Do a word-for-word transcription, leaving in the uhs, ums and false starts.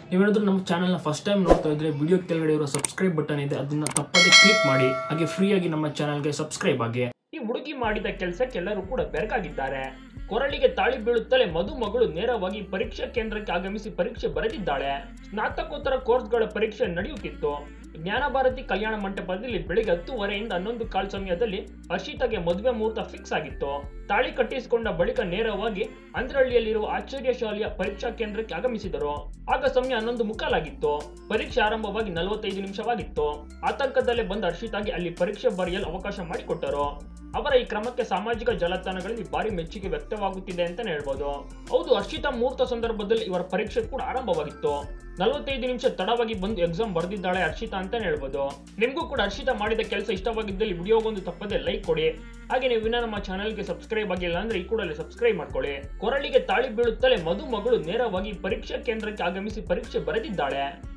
ನೀವೇನಾದರೂ ನಮ್ಮ ಚಾನಲ್ನ ಫಸ್ಟ್ ಟೈಮ್ ನೋಡ್ತಾ ಇದ್ರೆ ವಿಡಿಯೋ ಕೆಳಗಡೆ ಇರೋ ಸಬ್ಸ್ಕ್ರೈಬ್ ಬಟನ್ ಇದೆ, ಅದನ್ನ ತಪ್ಪದೆ ಕ್ಲಿಕ್ ಮಾಡಿ. ಹಾಗೆ ಫ್ರೀಯಾಗಿ ನಮ್ಮ ಚಾನಲ್ಗೆ ಸಬ್ಸ್ಕ್ರೈಬ್ ಆಗಿ. ಈ ಹುಡುಗಿ ಮಾಡಿದ ಕೆಲಸಕ್ಕೆ ಎಲ್ಲರೂ ಕೂಡ ಬೆರಗಾಗಿದ್ದಾರೆ. ಕೊರಳಿಗೆ ತಾಳಿ ಬೀಳುತ್ತಲೇ ಮದುಮಗಳು ನೇರವಾಗಿ ಪರೀಕ್ಷಾ ಕೇಂದ್ರಕ್ಕೆ ಆಗಮಿಸಿ ಪರೀಕ್ಷೆ ಬರೆದಿದ್ದಾಳೆ. ಸ್ನಾತಕೋತ್ತರ ಕೋರ್ಸ್ಗಳ ಪರೀಕ್ಷೆ ನಡೆಯುತ್ತಿತ್ತು. ಜ್ಞಾನ ಭಾರತಿ ಕಲ್ಯಾಣ ಮಂಟಪದಲ್ಲಿ ಬೆಳಿಗ್ಗೆ ಹತ್ತುವರೆಯಿಂದ ಹನ್ನೊಂದು ಕಾಲ್ ಸಮಯದಲ್ಲಿ ಹರ್ಷಿತಾಗೆ ಮದುವೆ ಮುಹೂರ್ತ ಫಿಕ್ಸ್ ಆಗಿತ್ತು. ತಾಳಿ ಕಟ್ಟಿಸಿಕೊಂಡ ಬಳಿಕ ನೇರವಾಗಿ ಅಂದ್ರಹಳ್ಳಿಯಲ್ಲಿರುವ ಆಚಾರ್ಯ ಶಾಲೆಯ ಪರೀಕ್ಷಾ ಕೇಂದ್ರಕ್ಕೆ ಆಗಮಿಸಿದರು. ಆಗ ಸಮಯ ಹನ್ನೊಂದು ಮುಕ್ಕಾಲಾಗಿತ್ತು. ಪರೀಕ್ಷೆ ಆರಂಭವಾಗಿ ನಲವತ್ತೈದು ನಿಮಿಷವಾಗಿತ್ತು. ಆತಂಕದಲ್ಲೇ ಬಂದ ಹರ್ಷಿತಾಗೆ ಅಲ್ಲಿ ಪರೀಕ್ಷೆ ಬರೆಯಲು ಅವಕಾಶ ಮಾಡಿಕೊಟ್ಟರು. ಅವರ ಈ ಕ್ರಮಕ್ಕೆ ಸಾಮಾಜಿಕ ಜಾಲತಾಣಗಳಲ್ಲಿ ಭಾರಿ ಮೆಚ್ಚುಗೆ ವ್ಯಕ್ತವಾಗುತ್ತಿದೆ ಅಂತಾನೆ ಹೇಳ್ಬೋದು. ಹೌದು, ಹರ್ಷಿತಾ ಮುಹೂರ್ತ ಸಂದರ್ಭದಲ್ಲಿ ಇವರ ಪರೀಕ್ಷೆ ಕೂಡ ಆರಂಭವಾಗಿತ್ತು. ನಲವತ್ತೈದು ನಿಮಿಷ ತಡವಾಗಿ ಬಂದು ಎಕ್ಸಾಮ್ ಬರೆದಿದ್ದಾಳೆ ಹರ್ಷಿತಾ ಅಂತಾನೆ ಹೇಳ್ಬೋದು. ನಿಮ್ಗೂ ಕೂಡ ಹರ್ಷಿತಾ ಮಾಡಿದ ಕೆಲಸ ಇಷ್ಟವಾಗಿದ್ದಲ್ಲಿ ವಿಡಿಯೋಗೊಂದು ತಪ್ಪದೆ ಲೈಕ್ ಕೊಡಿ. ಹಾಗೆ ನೀವು ಇನ್ನ ನಮ್ಮ ಚಾನಲ್ಗೆ ಸಬ್ಸ್ಕ್ರೈಬ್ ಆಗಿಲ್ಲ ಅಂದ್ರೆ ಈ ಕೂಡಲೇ ಸಬ್ಸ್ಕ್ರೈಬ್ ಮಾಡ್ಕೊಳ್ಳಿ. ಕೊರಳಿಗೆ ತಾಳಿ ಬೀಳುತ್ತಲೇ ಮದುಮಗಳು ನೇರವಾಗಿ ಪರೀಕ್ಷಾ ಕೇಂದ್ರಕ್ಕೆ ಆಗಮಿಸಿ ಪರೀಕ್ಷೆ ಬರೆದಿದ್ದಾಳೆ.